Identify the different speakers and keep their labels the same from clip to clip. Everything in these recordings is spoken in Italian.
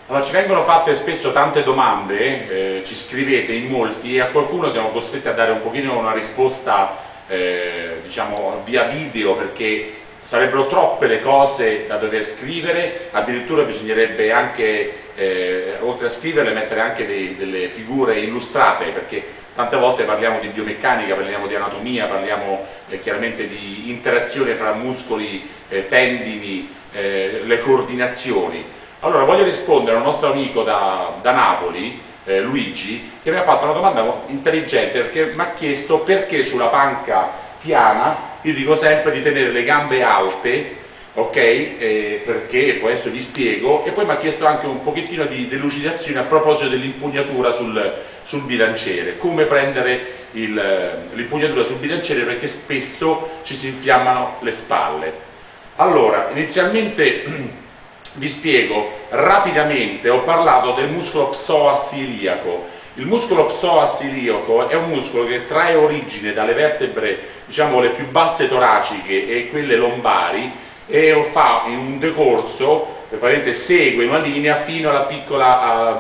Speaker 1: Allora, ci vengono fatte spesso tante domande, ci scrivete in molti e a qualcuno siamo costretti a dare un pochino una risposta, diciamo, via video, perché sarebbero troppe le cose da dover scrivere, addirittura bisognerebbe anche, oltre a scriverle, mettere anche delle figure illustrate, perché tante volte parliamo di biomeccanica, parliamo di anatomia, parliamo chiaramente di interazione fra muscoli, tendini, le coordinazioni. Allora, voglio rispondere a un nostro amico da Napoli, Luigi, che mi ha fatto una domanda intelligente, perché mi ha chiesto perché sulla panca piana io dico sempre di tenere le gambe alte, ok? Perché poi adesso vi spiego, e poi mi ha chiesto anche un pochettino di delucidazione a proposito dell'impugnatura sul bilanciere, come prendere l'impugnatura sul bilanciere, perché spesso ci si infiammano le spalle. Allora, inizialmente vi spiego rapidamente, ho parlato del muscolo psoas iliaco. Il muscolo psoas iliaco è un muscolo che trae origine dalle vertebre, diciamo, le più basse toraciche e quelle lombari, e fa in un decorso, praticamente segue una linea fino alla piccola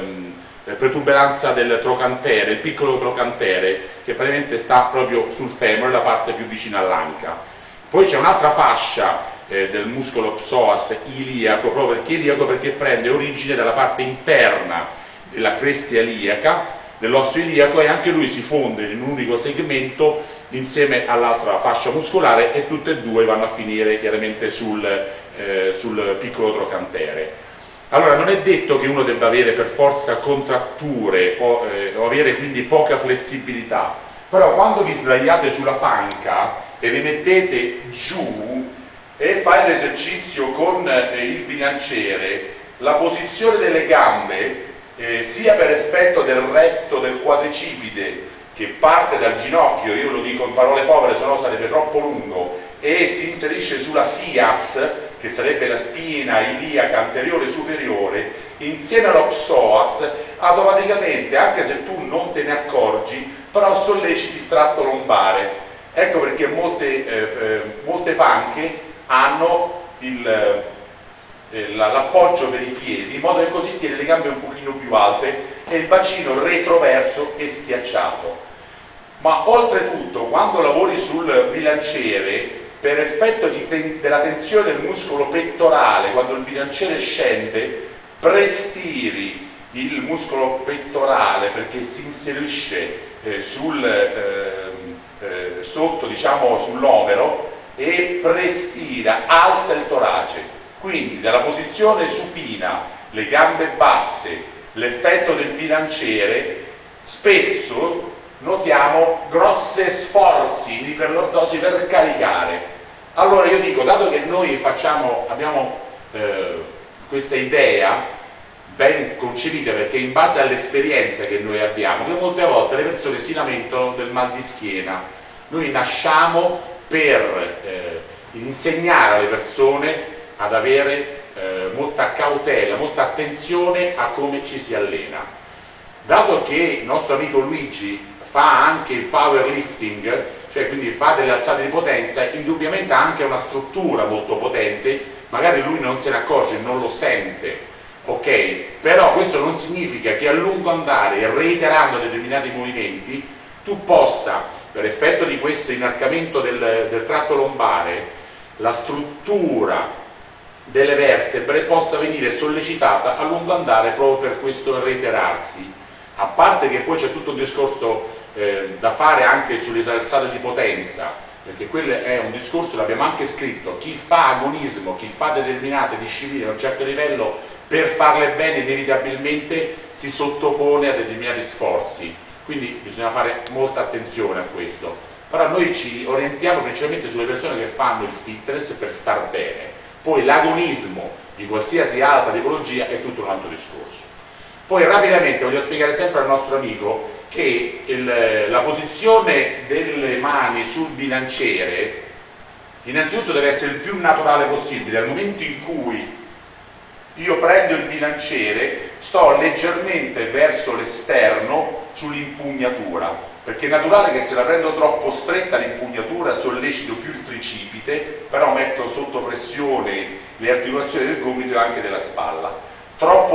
Speaker 1: protuberanza del trocantere, il piccolo trocantere, che praticamente sta proprio sul femore, la parte più vicina all'anca. Poi c'è un'altra fascia del muscolo psoas iliaco, proprio perché iliaco, perché prende origine dalla parte interna della cresta iliaca, dell'osso iliaco, e anche lui si fonde in un unico segmento insieme all'altra fascia muscolare, e tutte e due vanno a finire chiaramente sul piccolo trocantere. Allora, non è detto che uno debba avere per forza contratture o avere quindi poca flessibilità, però quando vi sdraiate sulla panca e vi mettete giù e fai l'esercizio con il bilanciere, la posizione delle gambe, sia per effetto del retto del quadricipite che parte dal ginocchio, io lo dico in parole povere, sennò sarebbe troppo lungo, e si inserisce sulla sias, che sarebbe la spina iliaca anteriore superiore, insieme allo psoas, automaticamente, anche se tu non te ne accorgi, però solleciti il tratto lombare. Ecco perché molte panche hanno l'appoggio per i piedi, in modo che così tiene le gambe un pochino più alte e il bacino retroverso e schiacciato. Ma oltretutto, quando lavori sul bilanciere, per effetto della tensione del muscolo pettorale, quando il bilanciere scende, prestiri il muscolo pettorale, perché si inserisce sotto, diciamo, sull'omero, e prestira, alza il torace. Quindi dalla posizione supina, le gambe basse, l'effetto del bilanciere, spesso notiamo grosse sforzi di iperlordosi per caricare. Allora io dico, dato che noi abbiamo questa idea ben concepita, perché in base all'esperienza che noi abbiamo, che molte volte le persone si lamentano del mal di schiena, noi nasciamo per insegnare alle persone ad avere molta cautela, molta attenzione a come ci si allena. Dato che il nostro amico Luigi fa anche il powerlifting, cioè quindi fa delle alzate di potenza, indubbiamente ha anche una struttura molto potente, magari lui non se ne accorge, non lo sente, ok? Però questo non significa che a lungo andare, reiterando determinati movimenti, tu possa, per effetto di questo inarcamento del tratto lombare, la struttura delle vertebre possa venire sollecitata a lungo andare proprio per questo reiterarsi. A parte che poi c'è tutto un discorso da fare anche sulle alzate di potenza, perché quello è un discorso, l'abbiamo anche scritto, chi fa agonismo, chi fa determinate discipline a un certo livello, per farle bene inevitabilmente si sottopone a determinati sforzi, quindi bisogna fare molta attenzione a questo. Però noi ci orientiamo principalmente sulle persone che fanno il fitness per star bene, poi l'agonismo di qualsiasi altra tipologia è tutto un altro discorso. Poi rapidamente voglio spiegare sempre al nostro amico che la posizione delle mani sul bilanciere innanzitutto deve essere il più naturale possibile. Al momento in cui io prendo il bilanciere, sto leggermente verso l'esterno sull'impugnatura, perché è naturale che se la prendo troppo stretta l'impugnatura sollecito più il tricipite, però metto sotto pressione le articolazioni del gomito e anche della spalla. Troppo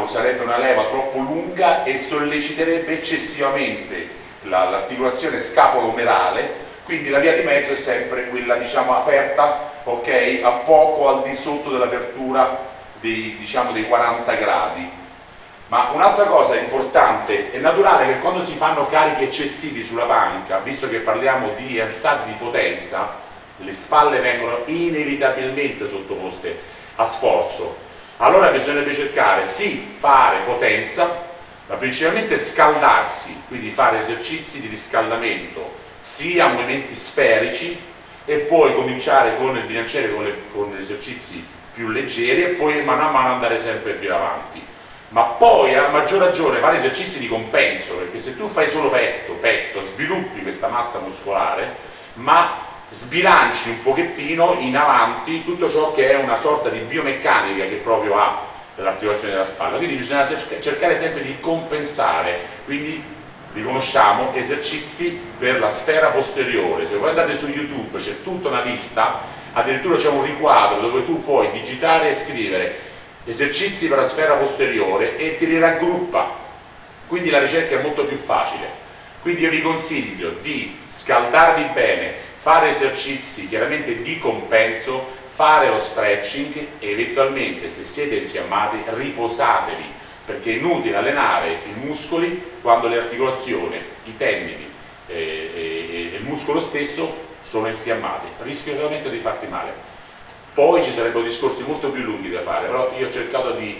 Speaker 1: farlo sarebbe una leva troppo lunga e solleciterebbe eccessivamente l'articolazione scapolo-omerale, quindi la via di mezzo è sempre quella, diciamo, aperta, ok, a poco al di sotto dell'apertura dei, diciamo, dei 40 gradi. Ma un'altra cosa importante, è naturale che quando si fanno carichi eccessivi sulla panca, visto che parliamo di alzate di potenza, le spalle vengono inevitabilmente sottoposte a sforzo. Allora bisognerebbe cercare, sì, fare potenza, ma principalmente scaldarsi, quindi fare esercizi di riscaldamento, sia movimenti sferici, e poi cominciare con il bilanciere con esercizi più leggeri e poi mano a mano andare sempre più avanti. Ma poi a maggior ragione fare esercizi di compenso, perché se tu fai solo petto, sviluppi questa massa muscolare, ma sbilanci un pochettino in avanti tutto ciò che è una sorta di biomeccanica che proprio ha l'articolazione della spalla. Quindi bisogna cercare sempre di compensare, quindi riconosciamo esercizi per la sfera posteriore. Se voi andate su YouTube c'è tutta una lista, addirittura c'è un riquadro dove tu puoi digitare e scrivere esercizi per la sfera posteriore e ti li raggruppa, quindi la ricerca è molto più facile. Quindi io vi consiglio di scaldarvi bene, fare esercizi chiaramente di compenso, fare lo stretching e eventualmente, se siete infiammati, riposatevi, perché è inutile allenare i muscoli quando le articolazioni, i tendini e il muscolo stesso sono infiammati, rischio solamente di farti male. Poi ci sarebbero discorsi molto più lunghi da fare, però io ho cercato di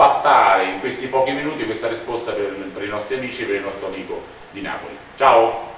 Speaker 1: compattare in questi pochi minuti questa risposta per i nostri amici e per il nostro amico di Napoli. Ciao!